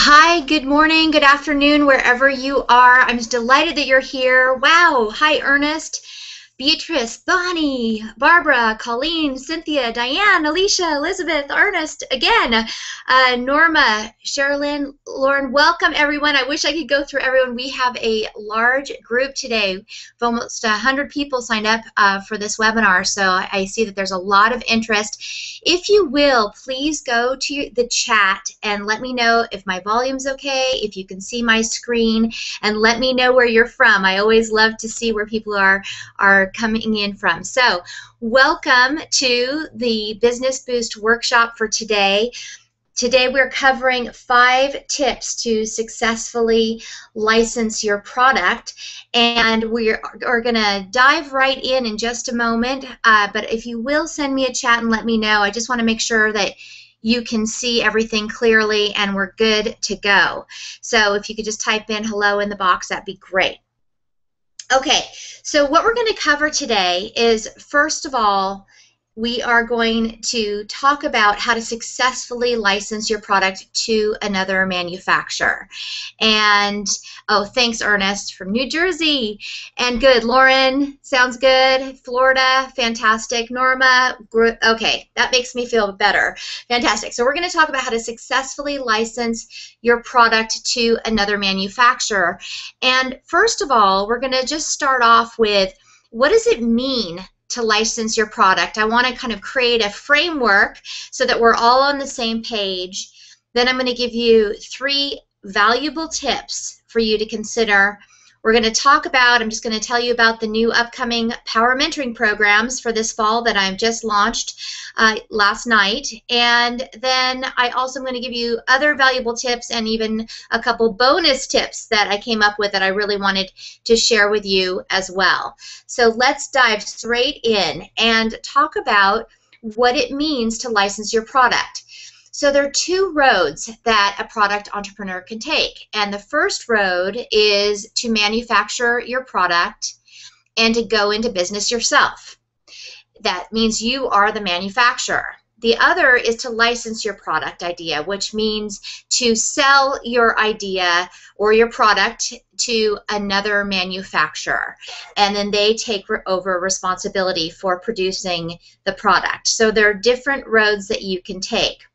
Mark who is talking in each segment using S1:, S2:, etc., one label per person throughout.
S1: Hi, good morning, good afternoon, wherever you are. I'm just delighted that you're here. Wow. Hi, Ernest, Beatrice, Bonnie, Barbara, Colleen, Cynthia, Diane, Alicia, Elizabeth, Ernest, again, Norma, Sherilyn, Lauren. Welcome, everyone. I wish I could go through everyone. We have a large group today of almost 100 people signed up for this webinar, so I see that there's a lot of interest. If you will, please go to the chat and let me know if my volume's okay, if you can see my screen, and let me know where you're from. I always love to see where people are coming in from. So welcome to the Business Boost workshop for today. Today we're covering 5 tips to successfully license your product, and we are going to dive right in just a moment, but if you will send me a chat and let me know. I just want to make sure that you can see everything clearly and we're good to go. So if you could just type in hello in the box, that'd be great. Okay, so what we're going to cover today is, first of all, we are going to talk about how to successfully license your product to another manufacturer. And, oh, thanks, Ernest, from New Jersey. And good, Lauren, sounds good. Florida, fantastic. Norma, okay, that makes me feel better. Fantastic. So we're going to talk about how to successfully license your product to another manufacturer. And first of all, we're going to just start off with, what does it mean to license your product? I want to kind of create a framework so that we're all on the same page. Then I'm going to give you 3 valuable tips for you to consider. We're going to talk about, I'm just going to tell you about the new upcoming Power Mentoring programs for this fall that I've just launched last night. And then I also am going to give you other valuable tips and even a couple bonus tips that I came up with that I really wanted to share with you as well. So let's dive straight in and talk about what it means to license your product. So there are 2 roads that a product entrepreneur can take. And the first road is to manufacture your product and to go into business yourself. That means you are the manufacturer. The other is to license your product idea, which means to sell your idea or your product to another manufacturer, and then they take over responsibility for producing the product. So there are different roads that you can take.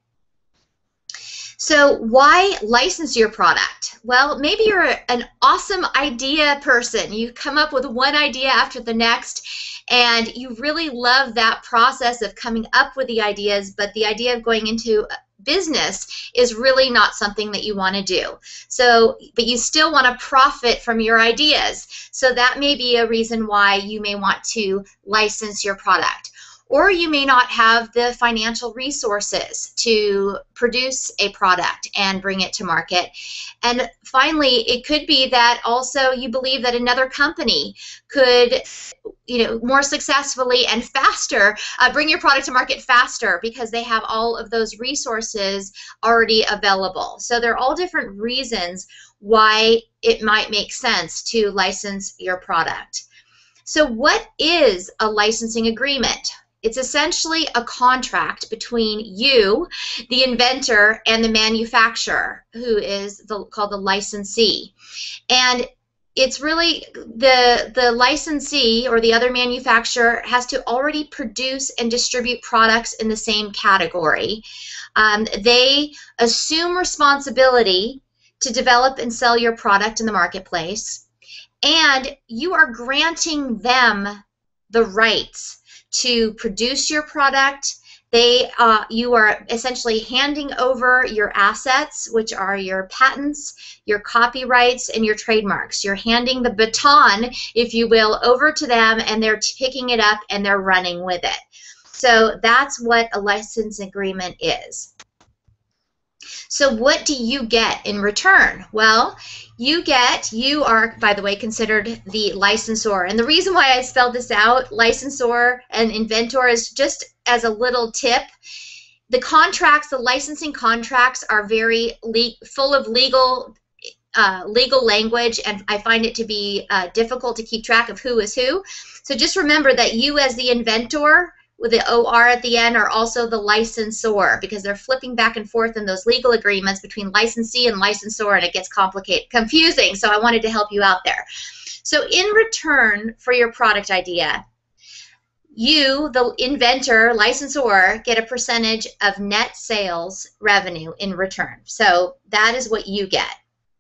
S1: So why license your product? Well, maybe you're an awesome idea person. You come up with one idea after the next, and you really love that process of coming up with the ideas, but the idea of going into business is really not something that you want to do. So, but you still want to profit from your ideas. So that may be a reason why you may want to license your product. Or you may not have the financial resources to produce a product and bring it to market. And finally, it could be that also you believe that another company could, more successfully and faster bring your product to market faster because they have all of those resources already available. So there are all different reasons why it might make sense to license your product. So what is a licensing agreement? It's essentially a contract between you, the inventor, and the manufacturer, who is called the licensee. And it's really the licensee or the other manufacturer has to already produce and distribute products in the same category. They assume responsibility to develop and sell your product in the marketplace, and you are granting them the rights to produce your product. You are essentially handing over your assets, which are your patents, your copyrights, and your trademarks. You're handing the baton, if you will, over to them, and they're picking it up and they're running with it. So that's what a license agreement is. So what do you get in return? Well, you are, by the way, considered the licensor. And the reason why I spelled this out, licensor and inventor, is just as a little tip. The contracts, the licensing contracts, are very full of legal language, and I find it to be difficult to keep track of who is who. So just remember that you, as the inventor, with the OR at the end are also the licensor, because they're flipping back and forth in those legal agreements between licensee and licensor, and it gets confusing. So I wanted to help you out there. So in return for your product idea, you, the inventor, licensor, get a percentage of net sales revenue in return. So that is what you get.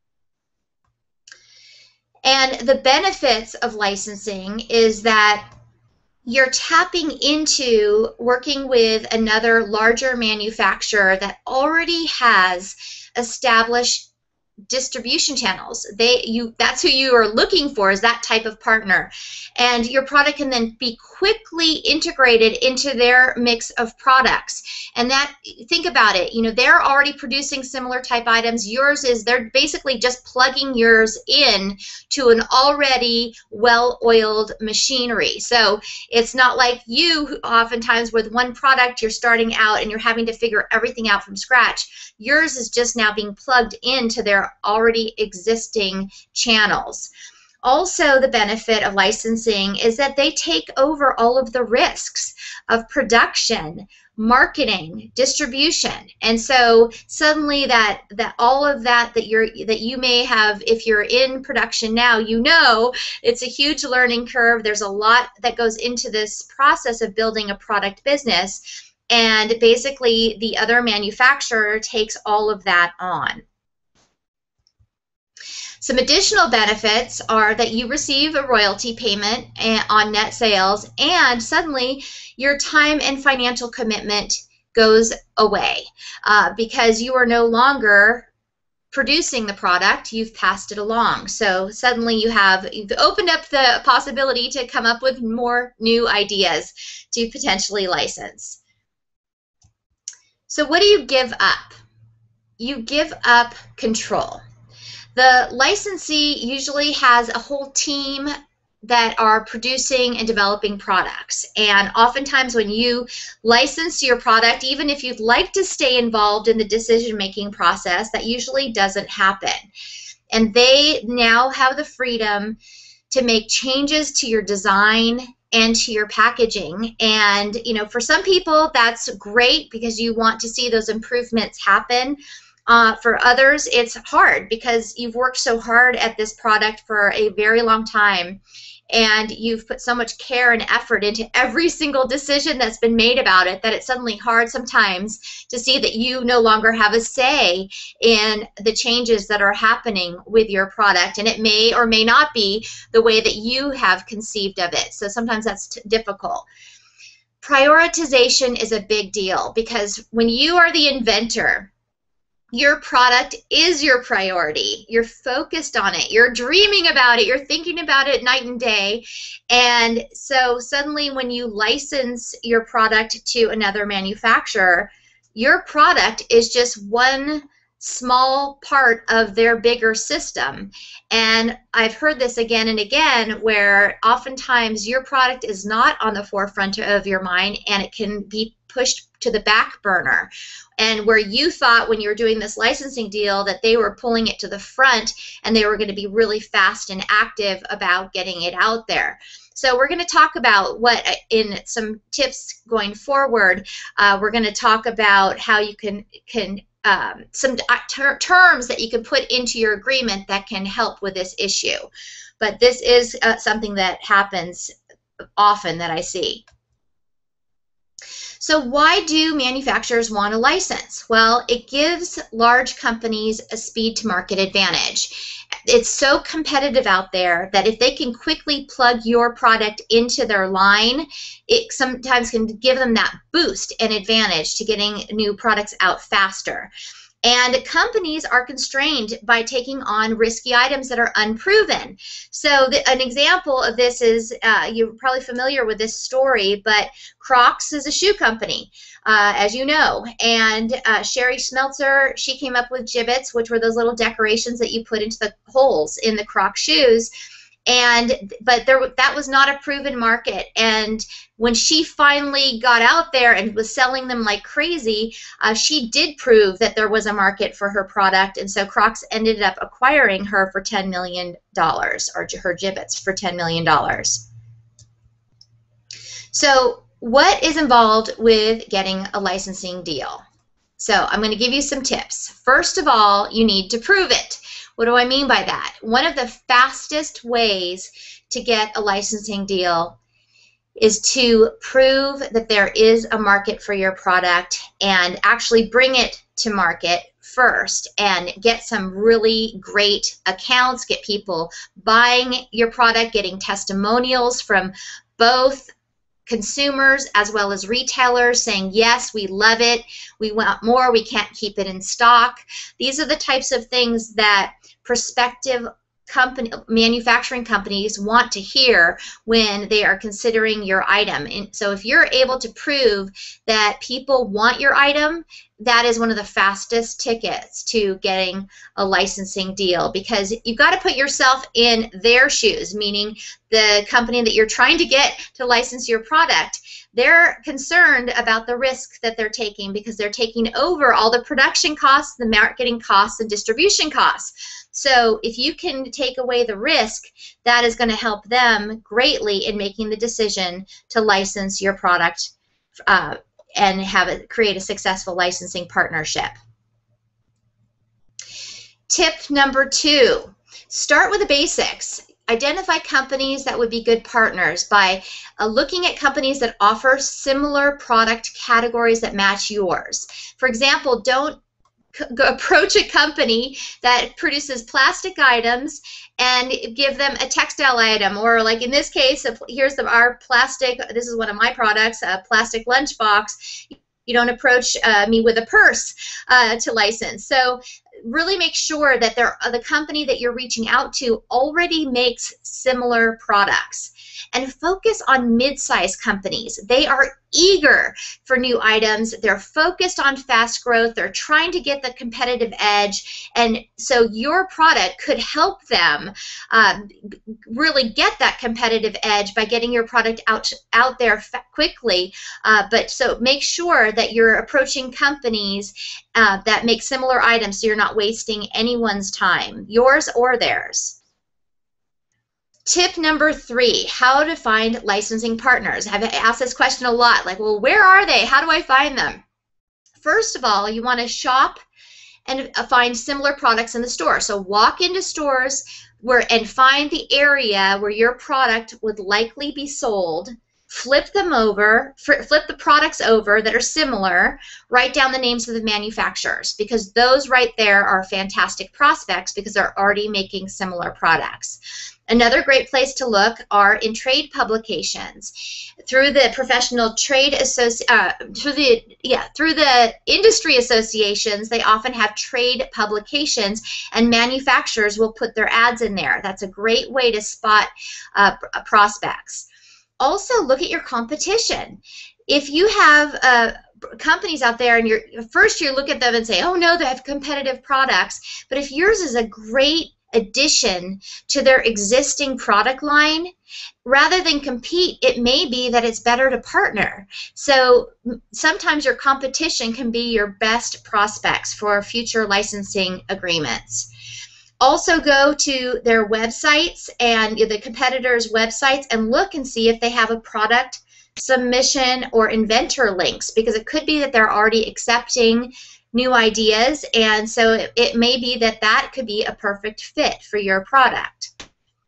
S1: And the benefits of licensing is that you're tapping into working with another larger manufacturer that already has established distribution channels. That's who you are looking for, is that type of partner. And your product can then be quickly integrated into their mix of products. And that, think about it, you know, they're already producing similar type items. Yours is, they're basically just plugging yours in to an already well-oiled machinery. So it's not like you, oftentimes with one product, you're starting out and you're having to figure everything out from scratch. Yours is just now being plugged into their already existing channels. Also, the benefit of licensing is that they take over all of the risks of production, marketing, distribution. And so suddenly that all of that you may have, if you're in production now, you know it's a huge learning curve. There's a lot that goes into this process of building a product business. And basically, the other manufacturer takes all of that on. Some additional benefits are that you receive a royalty payment on net sales, and suddenly your time and financial commitment goes away because you are no longer producing the product, you've passed it along. So suddenly you've opened up the possibility to come up with more new ideas to potentially license. So what do you give up? You give up control. The licensee usually has a whole team that are producing and developing products. And oftentimes when you license your product, even if you'd like to stay involved in the decision-making process, that usually doesn't happen. And they now have the freedom to make changes to your design and to your packaging. And, you know, for some people that's great because you want to see those improvements happen. For others, it's hard because you've worked so hard at this product for a very long time, and you've put so much care and effort into every single decision that's been made about it that it's suddenly hard sometimes to see that you no longer have a say in the changes that are happening with your product, and it may or may not be the way that you have conceived of it. So sometimes that's difficult. Prioritization is a big deal because when you are the inventor, your product is your priority. You're focused on it. You're dreaming about it. You're thinking about it night and day. And so suddenly when you license your product to another manufacturer, your product is just one small part of their bigger system. And I've heard this again and again where oftentimes your product is not on the forefront of your mind and it can be pushed to the back burner. And where you thought when you were doing this licensing deal that they were pulling it to the front and they were going to be really fast and active about getting it out there. So we're going to talk about what, in some tips going forward, we're going to talk about how you can some terms that you can put into your agreement that can help with this issue. But this is something that happens often that I see. So why do manufacturers want a license? Well, it gives large companies a speed to market advantage. It's so competitive out there that if they can quickly plug your product into their line, it sometimes can give them that boost and advantage to getting new products out faster. And companies are constrained by taking on risky items that are unproven. So an example of this is, you're probably familiar with this story, but Crocs is a shoe company, as you know. And Sherry Schmelzer, she came up with Jibbitz, which were those little decorations that you put into the holes in the Crocs shoes. But that was not a proven market. And when she finally got out there and was selling them like crazy, she did prove that there was a market for her product. And so Crocs ended up acquiring her for $10 million, or her Jibbitz for $10 million. So What is involved with getting a licensing deal? So I'm going to give you some tips. First of all, you need to prove it. What do I mean by that? One of the fastest ways to get a licensing deal is to prove that there is a market for your product and actually bring it to market first and get some really great accounts, get people buying your product, getting testimonials from both consumers as well as retailers saying, yes, we love it, we want more, we can't keep it in stock. These are the types of things that prospective manufacturing companies want to hear when they are considering your item. And so if you're able to prove that people want your item, that is one of the fastest tickets to getting a licensing deal, because you've got to put yourself in their shoes, meaning the company that you're trying to get to license your product. They're concerned about the risk that they're taking because they're taking over all the production costs, the marketing costs, and distribution costs. So if you can take away the risk, that is going to help them greatly in making the decision to license your product and have it create a successful licensing partnership. Tip number 2, start with the basics. Identify companies that would be good partners by looking at companies that offer similar product categories that match yours. For example, don't approach a company that produces plastic items and give them a textile item, or like in this case, here's our plastic, this is one of my products, a plastic lunchbox. You don't approach me with a purse to license. So really make sure that the company that you're reaching out to already makes similar products. And focus on mid-sized companies. They are eager for new items. They're focused on fast growth. They're trying to get the competitive edge. And so your product could help them really get that competitive edge by getting your product out there quickly. But so make sure that you're approaching companies that make similar items so you're not wasting anyone's time, yours or theirs. Tip number 3, how to find licensing partners. I've asked this question a lot, like, well, where are they? How do I find them? First of all, you want to shop and find similar products in the store. So walk into stores and find the area where your product would likely be sold. Flip them over, flip the products over that are similar, write down the names of the manufacturers, because those right there are fantastic prospects because they're already making similar products. Another great place to look are in trade publications. Through the professional trade through the industry associations, they often have trade publications, and manufacturers will put their ads in there. That's a great way to spot prospects. Also, look at your competition. If you have companies out there and you look at them and say, oh no, they have competitive products, but if yours is a great addition to their existing product line, rather than compete, it may be that it's better to partner. So sometimes your competition can be your best prospects for future licensing agreements. Also go to their websites and the competitors' websites and look and see if they have a product submission or inventor links, because it could be that they're already accepting new ideas, and so it may be that could be a perfect fit for your product.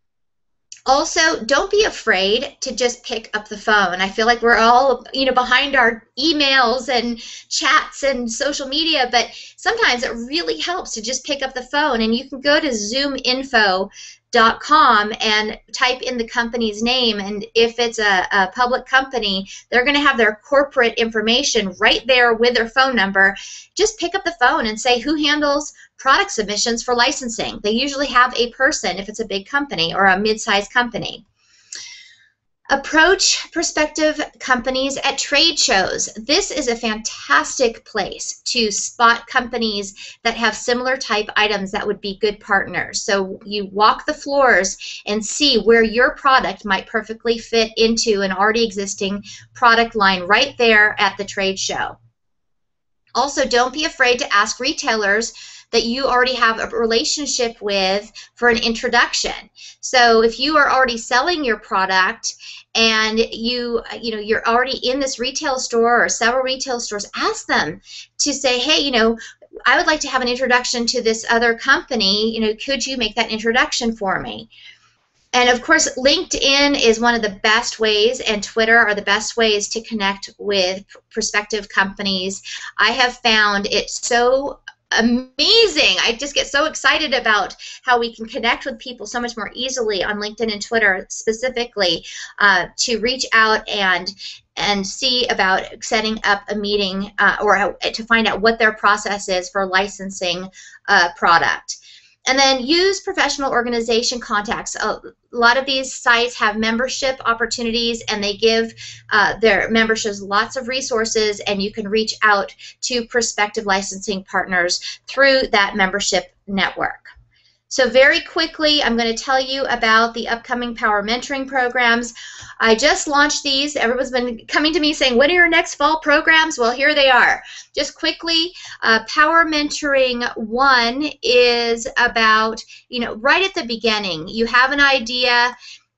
S1: Also, don't be afraid to just pick up the phone. I feel like we're all, behind our emails and chats and social media, but sometimes it really helps to just pick up the phone, and you can go to zoominfo.com and type in the company's name, and if it's a public company, they're going to have their corporate information right there with their phone number. Just pick up the phone and say, who handles product submissions for licensing? They usually have a person if it's a big company or a mid-sized company. Approach prospective companies at trade shows. This is a fantastic place to spot companies that have similar type items that would be good partners. So you walk the floors and see where your product might perfectly fit into an already existing product line right there at the trade show. Also, don't be afraid to ask retailers that you already have a relationship with for an introduction. So if you are already selling your product and you're already in this retail store or several retail stores, ask them to say, hey, I would like to have an introduction to this other company. Could you make that introduction for me? And of course, LinkedIn is one of the best ways, and Twitter are the best ways to connect with prospective companies. I have found it so amazing. I just get so excited about how we can connect with people so much more easily on LinkedIn and Twitter specifically, to reach out and see about setting up a meeting or to find out what their process is for licensing a product. And then use professional organization contacts. A lot of these sites have membership opportunities, and they give their memberships lots of resources, and you can reach out to prospective licensing partners through that membership network. So very quickly, I'm going to tell you about the upcoming Power Mentoring programs. I just launched these. Everyone's been coming to me saying, when are your next fall programs? Well, here they are. Just quickly, Power Mentoring 1 is about, right at the beginning, you have an idea,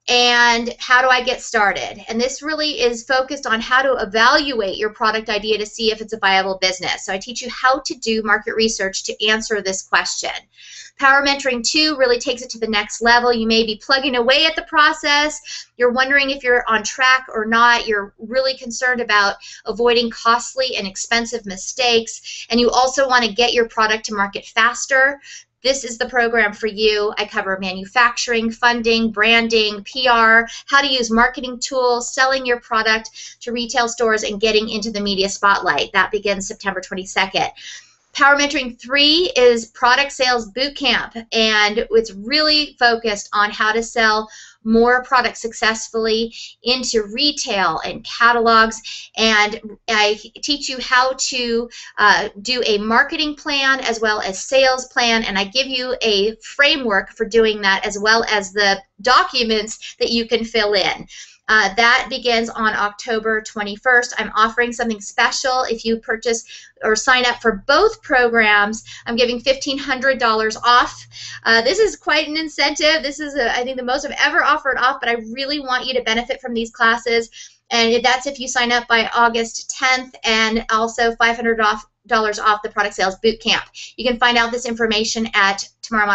S1: and how do I get started? And this really is focused on how to evaluate your product idea to see if it's a viable business. So I teach you how to do market research to answer this question. Power Mentoring 2 really takes it to the next level. You may be plugging away at the process. You're wondering if you're on track or not. You're really concerned about avoiding costly and expensive mistakes. And you also want to get your product to market faster. This is the program for you. I cover manufacturing, funding, branding, PR, how to use marketing tools, selling your product to retail stores, and getting into the media spotlight. That begins September 22nd. Power Mentoring 3 is Product Sales Bootcamp, and it's really focused on how to sell more products successfully into retail and catalogs, and I teach you how to do a marketing plan as well as sales plan, and I give you a framework for doing that as well as the documents that you can fill in. That begins on October 21st. I'm offering something special. If you purchase or sign up for both programs, I'm giving $1,500 off. This is quite an incentive. This is, I think, the most I've ever offered off, but I really want you to benefit from these classes. And that's if you sign up by August 10th, and also $500 off the Product Sales Bootcamp. You can find out this information at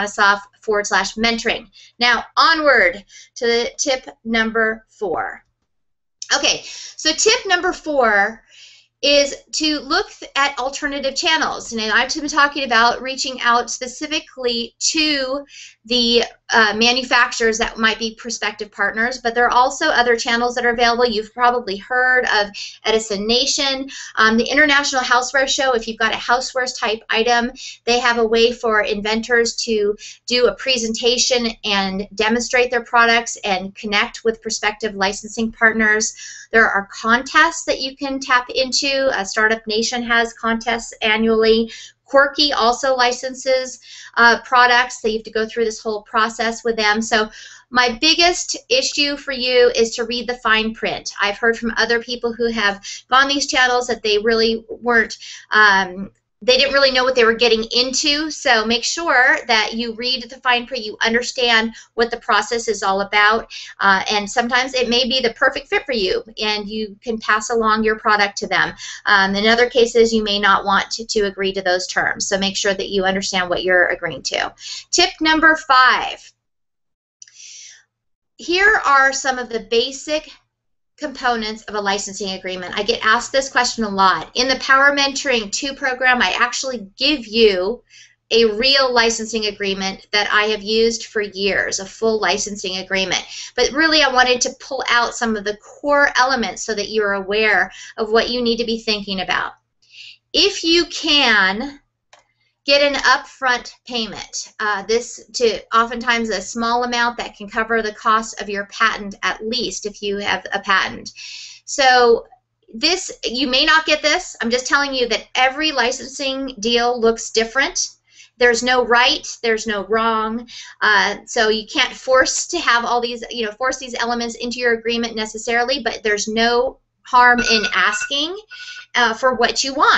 S1: TamaraMatasoff.com/mentoring. Now, onward to tip number 4. Okay, so tip number 4 is to look at alternative channels. I've been talking about reaching out specifically to the manufacturers that might be prospective partners, but there are also other channels that are available. You've probably heard of Edison Nation, the International Housewares Show. If you've got a housewares type item, they have a way for inventors to do a presentation and demonstrate their products and connect with prospective licensing partners. There are contests that you can tap into. Startup Nation has contests annually. Quirky also licenses products, so you have to go through this whole process with them. So my biggest issue for you is to read the fine print. I've heard from other people who have gone these channels that they really weren't, they didn't really know what they were getting into, so make sure that you read the fine print, you understand what the process is all about, and sometimes it may be the perfect fit for you, and you can pass along your product to them. In other cases, you may not want to agree to those terms, so make sure that you understand what you're agreeing to. Tip number 5. Here are some of the basic components of a licensing agreement. I get asked this question a lot. In the Power Mentoring 2 program, I actually give you a real licensing agreement that I have used for years, a full licensing agreement. But really, I wanted to pull out some of the core elements so that you're aware of what you need to be thinking about. If you can get an upfront payment, oftentimes a small amount that can cover the cost of your patent, at least if you have a patent. So this, you may not get this. I'm just telling you that every licensing deal looks different. There's no right, there's no wrong, so you can't force to have all these, force these elements into your agreement necessarily, but there's no harm in asking for what you want.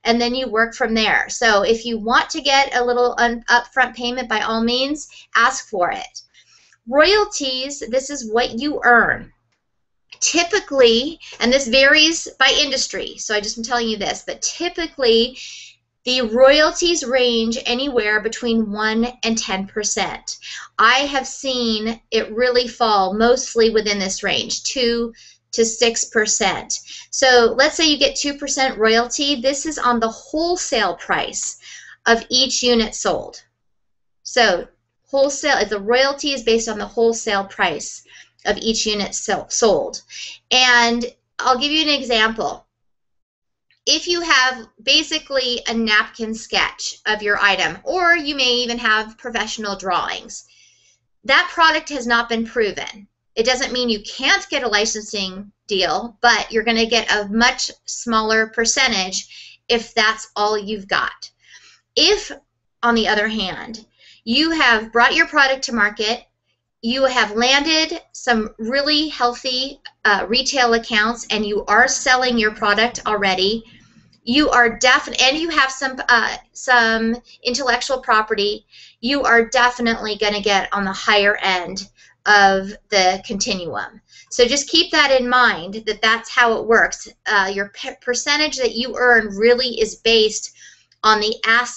S1: and then you work from there. So if you want to get a little upfront payment, by all means, ask for it. Royalties, this is what you earn. Typically, and this varies by industry, so I just am telling you this, but typically the royalties range anywhere between 1 and 10%. I have seen it really fall mostly within this range, 2 to 6%. So let's say you get 2% royalty. This is on the wholesale price of each unit sold. So wholesale, the royalty is based on the wholesale price of each unit sold. And I'll give you an example. If you have basically a napkin sketch of your item, or you may even have professional drawings, that product has not been proven. It doesn't mean you can't get a licensing deal, but you're going to get a much smaller percentage if that's all you've got. If, on the other hand, you have brought your product to market, you have landed some really healthy retail accounts, and you are selling your product already, you are and you have some intellectual property, you are definitely going to get on the higher end of the continuum. So just keep that in mind, that that's how it works. Your percentage that you earn really is based on the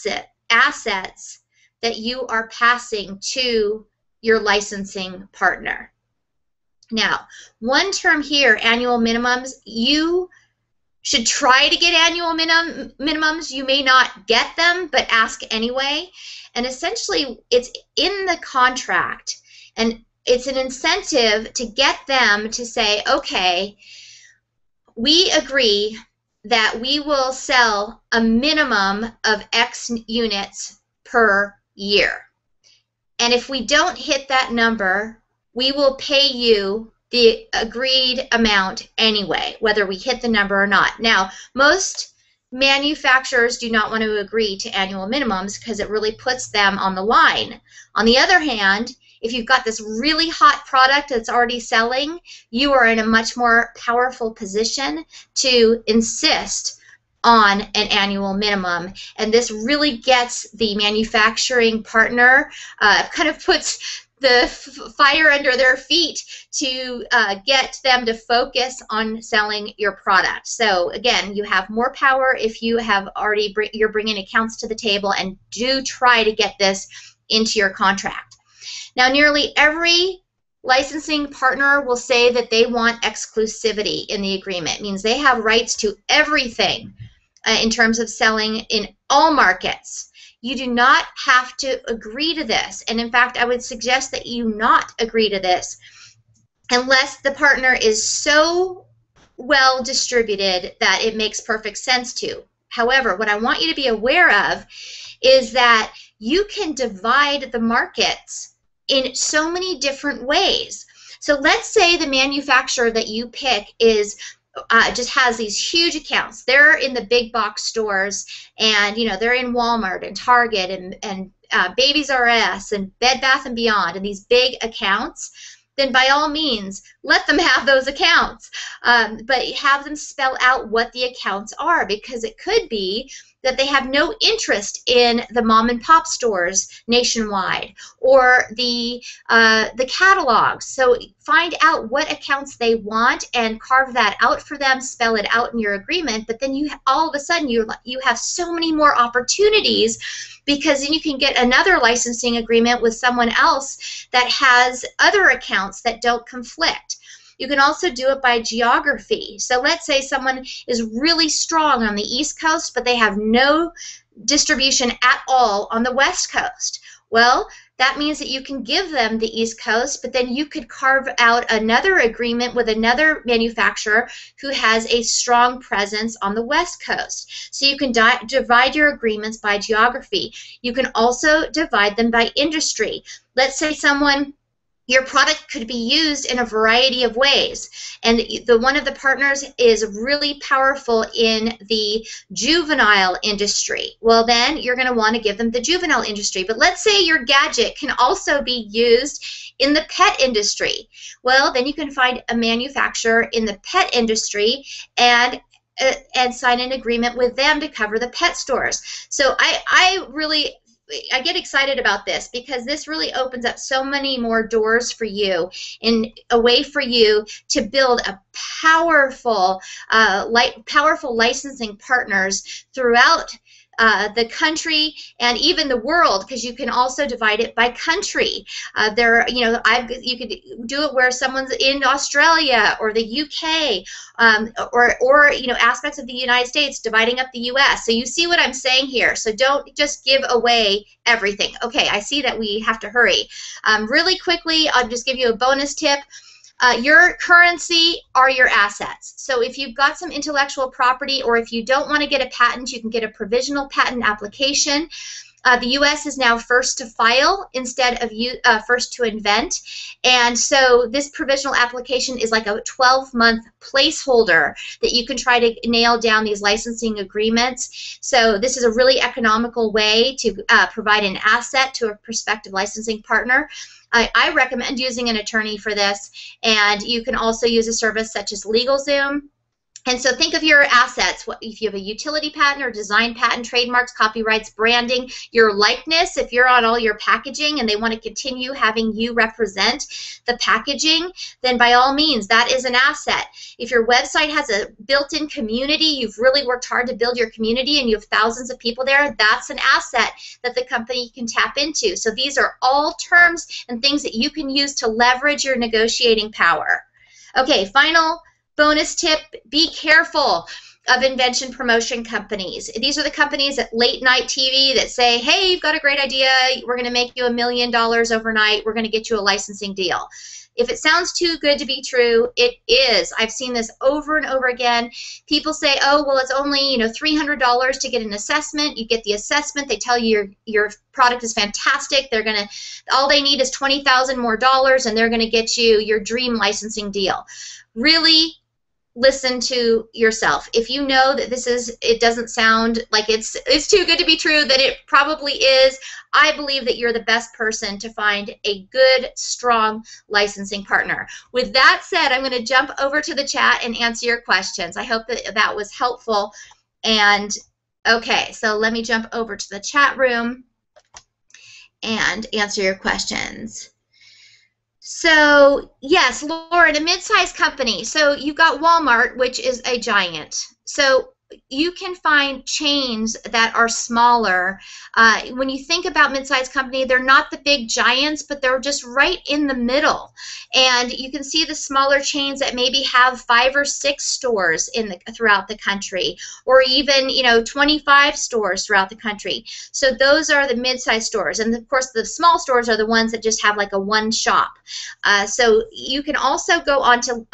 S1: assets that you are passing to your licensing partner. Now, one term here, annual minimums, you should try to get annual minimums. You may not get them, but ask anyway. And essentially, it's in the contract, and it's an incentive to get them to say, okay, we agree that we will sell a minimum of X units per year. And if we don't hit that number, we will pay you the agreed amount anyway, whether we hit the number or not. Now, most manufacturers do not want to agree to annual minimums because it really puts them on the line. On the other hand, if you've got this really hot product that's already selling, you are in a much more powerful position to insist on an annual minimum. And this really gets the manufacturing partner, kind of puts the fire under their feet to get them to focus on selling your product. So again, you have more power if you have already you're bringing accounts to the table, and do try to get this into your contract. Now, nearly every licensing partner will say that they want exclusivity in the agreement. It means they have rights to everything in terms of selling in all markets. You do not have to agree to this, and in fact, I would suggest that you not agree to this unless the partner is so well distributed that it makes perfect sense to. However, what I want you to be aware of is that you can divide the markets in so many different ways. So let's say the manufacturer that you pick is just has these huge accounts. They're in the big box stores, and they're in Walmart and Target and Babies R Us and Bed Bath & Beyond, and these big accounts. Then by all means, let them have those accounts, but have them spell out what the accounts are, because it could be that they have no interest in the mom and pop stores nationwide, or the catalogs. So find out what accounts they want and carve that out for them, spell it out in your agreement, but then you all of a sudden you have so many more opportunities, because then you can get another licensing agreement with someone else that has other accounts that don't conflict. You can also do it by geography. So let's say someone is really strong on the East Coast, but they have no distribution at all on the West Coast. Well, that means that you can give them the East Coast, but then you could carve out another agreement with another manufacturer who has a strong presence on the West Coast. So you can divide your agreements by geography. You can also divide them by industry. Let's say your product could be used in a variety of ways, and one of the partners is really powerful in the juvenile industry. Well, then you're going to want to give them the juvenile industry. But let's say your gadget can also be used in the pet industry. Well, then you can find a manufacturer in the pet industry and and sign an agreement with them to cover the pet stores. So I get excited about this because this really opens up so many more doors for you and a way for you to build a powerful licensing partners throughout the country and even the world, because you can also divide it by country. You could do it where someone's in Australia or the UK, or aspects of the United States, dividing up the U.S. So you see what I'm saying here. So don't just give away everything. Okay, I see that we have to hurry. Really quickly, I'll just give you a bonus tip. Your currency are your assets. So if you've got some intellectual property, or if you don't want to get a patent, you can get a provisional patent application. The U.S. is now first to file instead of first to invent. And so this provisional application is like a 12-month placeholder that you can try to nail down these licensing agreements. So this is a really economical way to provide an asset to a prospective licensing partner. I recommend using an attorney for this, and you can also use a service such as LegalZoom. And so think of your assets. If you have a utility patent or design patent, trademarks, copyrights, branding, your likeness, if you're on all your packaging and they want to continue having you represent the packaging, then by all means, that is an asset. If your website has a built-in community, you've really worked hard to build your community and you have thousands of people there, that's an asset that the company can tap into. So these are all terms and things that you can use to leverage your negotiating power. Okay, final bonus tip, be careful of invention promotion companies. These are the companies at late night TV that say, hey, you've got a great idea, we're going to make you $1 million overnight, we're going to get you a licensing deal. If it sounds too good to be true, it is. I've seen this over and over again. People say, oh, well, it's only $300 to get an assessment. You get the assessment, they tell you your product is fantastic. All they need is $20,000 more, and they're going to get you your dream licensing deal. Really listen to yourself. If you know that it doesn't sound like it's too good to be true, that it probably is, I believe that you're the best person to find a good, strong licensing partner. With that said, I'm going to jump over to the chat and answer your questions. I hope that was helpful. And okay, so let me jump over to the chat room and answer your questions. So yes, Lauren, a mid-sized company. So you've got Walmart, which is a giant. So you can find chains that are smaller. When you think about mid-sized company, they're not the big giants, but they're just right in the middle. And you can see the smaller chains that maybe have 5 or 6 stores throughout the country, or even 25 stores throughout the country. So those are the mid-sized stores, and of course the small stores are the ones that just have like a one shop. So you can also go on to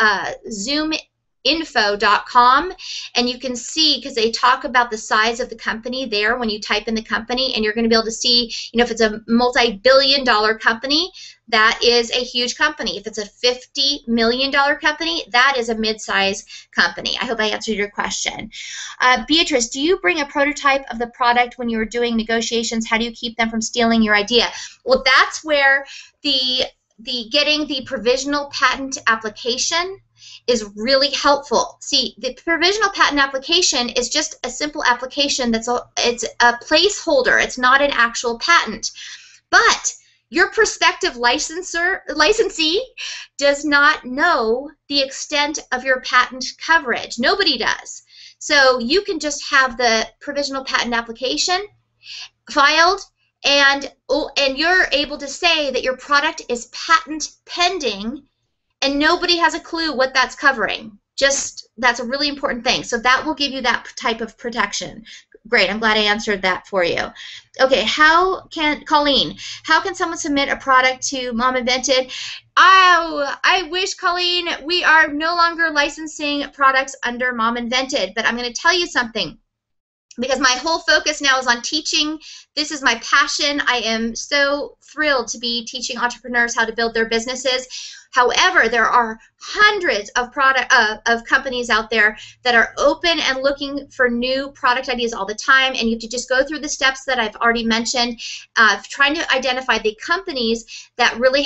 S1: zoominfo.com, and you can see, because they talk about the size of the company there when you type in the company, and you're going to be able to see, if it's a multi-billion-dollar company, that is a huge company. If it's a $50 million company, that is a mid-size company. I hope I answered your question. Beatrice, do you bring a prototype of the product when you're doing negotiations? How do you keep them from stealing your idea? Well, that's where the getting the provisional patent application is really helpful. See, the provisional patent application is just a simple application it's a placeholder. It's not an actual patent. But your prospective licensee does not know the extent of your patent coverage. Nobody does. So you can just have the provisional patent application filed, and you're able to say that your product is patent pending, and nobody has a clue what that's covering. That's a really important thing. So that will give you that type of protection. Great, I'm glad I answered that for you. Okay, Colleen, how can someone submit a product to Mom Invented? Oh, I wish, Colleen, we are no longer licensing products under Mom Invented, but I'm going to tell you something. Because my whole focus now is on teaching. This is my passion. I am so thrilled to be teaching entrepreneurs how to build their businesses. However, there are hundreds of companies out there that are open and looking for new product ideas all the time, and you have to just go through the steps that I've already mentioned, trying to identify the companies that really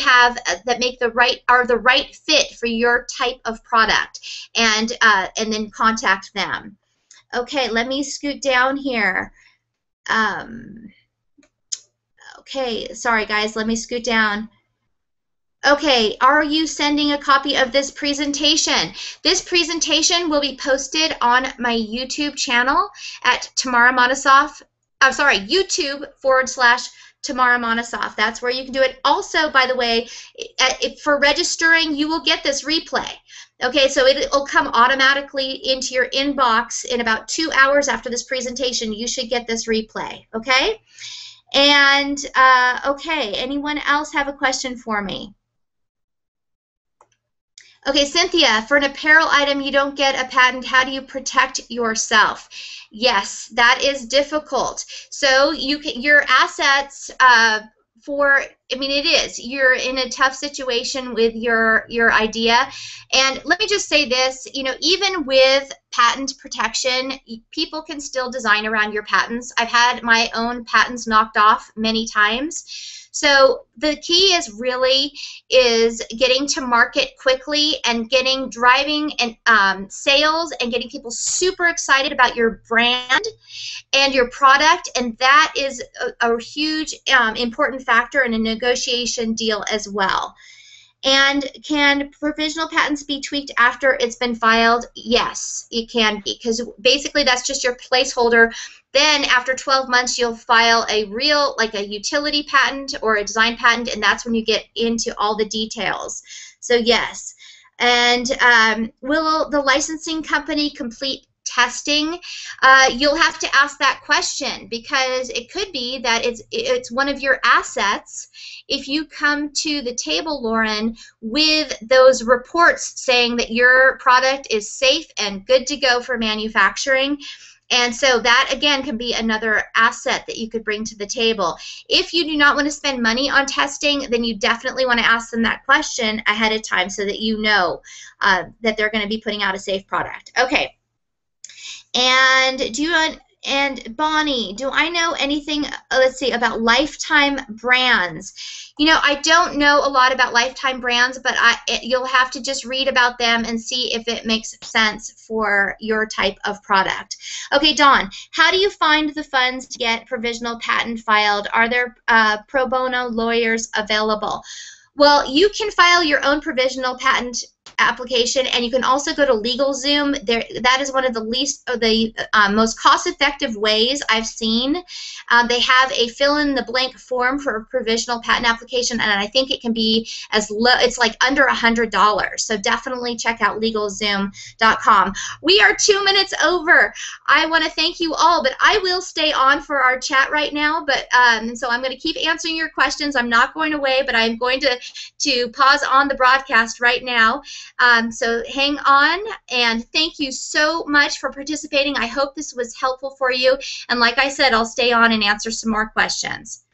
S1: are the right fit for your type of product, and then contact them. Okay, let me scoot down here. Okay, sorry guys, let me scoot down. Okay, are you sending a copy of this presentation? This presentation will be posted on my YouTube channel at Tamara Monosoff. I'm sorry, YouTube/Tamara Monosoff. That's where you can do it. Also, by the way, for registering, you will get this replay. Okay, so it'll come automatically into your inbox in about 2 hours after this presentation. You should get this replay, okay? And, okay, anyone else have a question for me? Okay, Cynthia, for an apparel item you don't get a patent, how do you protect yourself? Yes, that is difficult. So your assets it is. You're in a tough situation with your idea. And let me just say this, even with patent protection, people can still design around your patents. I've had my own patents knocked off many times. So the key is getting to market quickly and driving and sales and getting people super excited about your brand and your product, and that is a huge important factor in a negotiation deal as well. And can provisional patents be tweaked after it's been filed? Yes, it can be, because basically that's just your placeholder. Then after 12 months, you'll file a real, like a utility patent or a design patent, and that's when you get into all the details. So yes. And will the licensing company complete testing? You'll have to ask that question, because it could be that it's one of your assets. If you come to the table, Lauren, with those reports saying that your product is safe and good to go for manufacturing, and so that, again, can be another asset that you could bring to the table. If you do not want to spend money on testing, then you definitely want to ask them that question ahead of time so that you know that they're going to be putting out a safe product. Okay. And Bonnie, do I know anything, let's see, about Lifetime brands? I don't know a lot about Lifetime brands, but you'll have to just read about them and see if it makes sense for your type of product. Okay, Dawn, how do you find the funds to get provisional patent filed? Are there pro bono lawyers available? Well, you can file your own provisional patent application, and you can also go to LegalZoom. That is one of the most cost-effective ways I've seen. They have a fill-in-the-blank form for a provisional patent application, and I think it can be as low, it's like under $100. So definitely check out LegalZoom.com. We are 2 minutes over. I want to thank you all, but I will stay on for our chat right now. But so I'm going to keep answering your questions. I'm not going away, but I'm going to pause on the broadcast right now. So hang on, and thank you so much for participating. I hope this was helpful for you, and like I said, I'll stay on and answer some more questions.